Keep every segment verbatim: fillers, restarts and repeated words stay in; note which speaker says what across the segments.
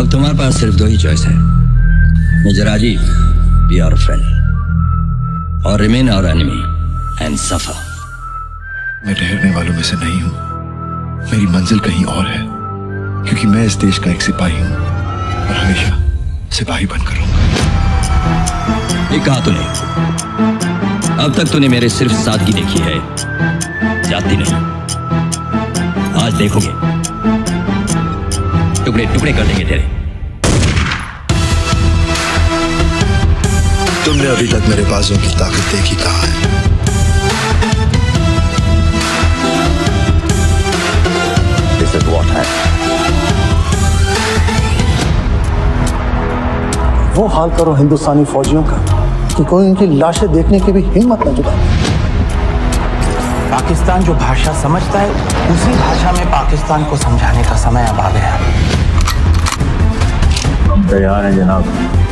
Speaker 1: अब तुम्हारे पास सिर्फ दो ही चॉइस है, major Rajiv, be our friend, और remain our enemy and suffer.
Speaker 2: मैं ठहरने वालों में से नहीं हूं, मेरी मंजिल कहीं और है, क्योंकि मैं इस देश का एक सिपाही हूं और हमेशा सिपाही बनकर रहूंगा।
Speaker 1: ये कहा तूने? अब तक तूने मेरे सिर्फ सादगी देखी है, जाती नहीं। आज देखोगे, टुकड़े टुकड़े कर देंगे तेरे।
Speaker 2: तुमने अभी तक मेरे बाजों की ताकत देखी कहाँ है?
Speaker 1: This is what happened.
Speaker 3: वो हाल करो हिंदुस्तानी फौजियों का कि कोई उनकी लाशें देखने की भी हिम्मत न जुटा।
Speaker 4: पाकिस्तान जो भाषा समझता है, उसी भाषा में पाकिस्तान को समझाने का समय अब आ गया।
Speaker 3: हम तैयार हैं जनाब।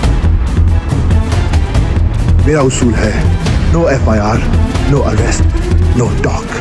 Speaker 2: मेरा उसूल है, no F I R, no arrest, no talk.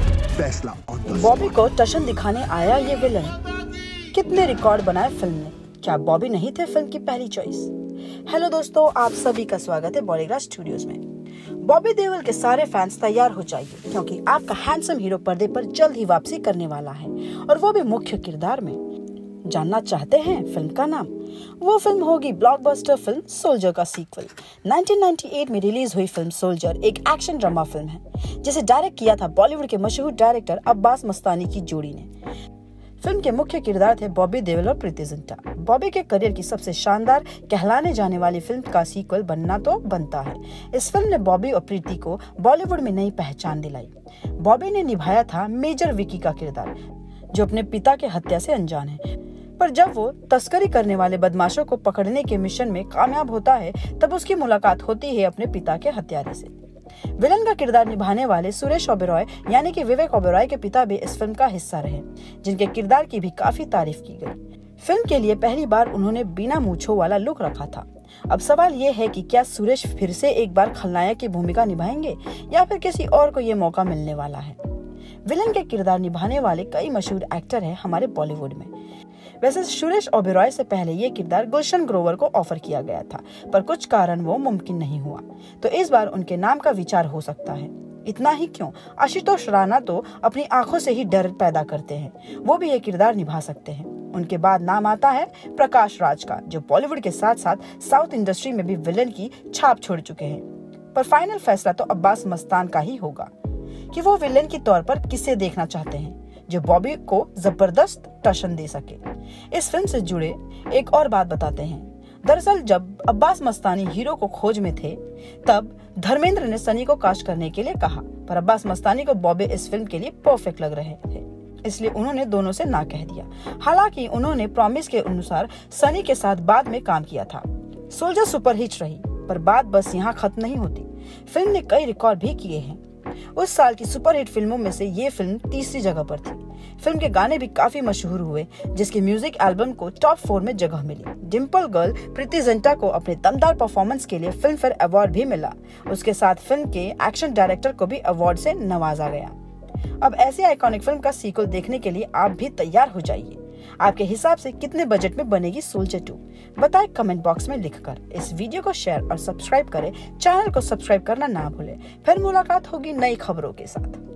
Speaker 2: फैसला
Speaker 5: बॉबी को टशन दिखाने आया ये विलन। कितने रिकॉर्ड बनाए फिल्म ने। क्या बॉबी नहीं थे फिल्म की पहली चॉइस? हेलो दोस्तों, आप सभी का स्वागत है बॉलीग्राज स्टूडियोज में। बॉबी देओल के सारे फैंस तैयार हो जाइए, क्योंकि आपका हैंडसम हीरो पर्दे पर जल्द ही वापसी करने वाला है, और वो भी मुख्य किरदार में। जानना चाहते हैं फिल्म का नाम? वो फिल्म होगी ब्लॉकबस्टर फिल्म सोल्जर का सीक्वल। नाइनटीन नाइंटी एट में रिलीज हुई फिल्म सोल्जर एक एक्शन ड्रामा फिल्म है, जिसे डायरेक्ट किया था बॉलीवुड के मशहूर डायरेक्टर अब्बास मस्तानी की जोड़ी ने। फिल्म के मुख्य किरदार थे बॉबी देओल और प्रीति जिंटा। बॉबी के करियर की सबसे शानदार कहलाने जाने वाली फिल्म का सीक्वल बनना तो बनता है। इस फिल्म ने बॉबी और प्रीति को बॉलीवुड में नई पहचान दिलाई। बॉबी ने निभाया था मेजर विकी का किरदार, जो अपने पिता के हत्या से अनजान है, पर जब वो तस्करी करने वाले बदमाशों को पकड़ने के मिशन में कामयाब होता है, तब उसकी मुलाकात होती है अपने पिता के हत्यारे से। विलन का किरदार निभाने वाले सुरेश ओबेरॉय यानी कि विवेक ओबेरॉय के पिता भी इस फिल्म का हिस्सा रहे, जिनके किरदार की भी काफी तारीफ की गई। फिल्म के लिए पहली बार उन्होंने बिना मूंछों वाला लुक रखा था। अब सवाल ये है कि क्या सुरेश फिर से एक बार खलनायक की भूमिका निभाएंगे, या फिर किसी और को ये मौका मिलने वाला है? विलन के किरदार निभाने वाले कई मशहूर एक्टर हैं हमारे बॉलीवुड में। वैसे सुरेश ओबेरॉय से पहले ये किरदार गुलशन ग्रोवर को ऑफर किया गया था, पर कुछ कारण वो मुमकिन नहीं हुआ, तो इस बार उनके नाम का विचार हो सकता है। इतना ही क्यों, आशुतोष राणा तो अपनी आंखों से ही डर पैदा करते हैं, वो भी ये किरदार निभा सकते हैं। उनके बाद नाम आता है प्रकाश राज का, जो बॉलीवुड के साथ साथ साउथ इंडस्ट्री में भी विलन की छाप छोड़ चुके हैं। पर फाइनल फैसला तो अब्बास मस्तान का ही होगा कि वो विलन के तौर पर किसे देखना चाहते हैं, जो बॉबी को जबरदस्त टशन दे सके। इस फिल्म से जुड़े एक और बात बताते हैं। दरअसल जब अब्बास मस्तानी हीरो को खोज में थे, तब धर्मेंद्र ने सनी को कास्ट करने के लिए कहा, पर अब्बास मस्तानी को बॉबी इस फिल्म के लिए परफेक्ट लग रहे थे, इसलिए उन्होंने दोनों से ना कह दिया। हालांकि उन्होंने प्रॉमिस के अनुसार सनी के साथ बाद में काम किया था। सोल्जर सुपरहिट रही, पर बात बस यहाँ खत्म नहीं होती। फिल्म ने कई रिकॉर्ड भी किए हैं। उस साल की सुपरहिट फिल्मों में से ये फिल्म तीसरी जगह पर थी। फिल्म के गाने भी काफी मशहूर हुए, जिसके म्यूजिक एल्बम को टॉप फोर में जगह मिली। डिम्पल गर्ल प्रीति जिंटा को अपने दमदार परफॉर्मेंस के लिए फिल्म फेयर अवार्ड भी मिला। उसके साथ फिल्म के एक्शन डायरेक्टर को भी अवार्ड से नवाजा गया। अब ऐसी आइकॉनिक फिल्म का सीक्वल देखने के लिए आप भी तैयार हो जाइए। आपके हिसाब से कितने बजट में बनेगी सोल्जर टू? बताएं कमेंट बॉक्स में लिखकर। इस वीडियो को शेयर और सब्सक्राइब करें। चैनल को सब्सक्राइब करना ना भूलें। फिर मुलाकात होगी नई खबरों के साथ।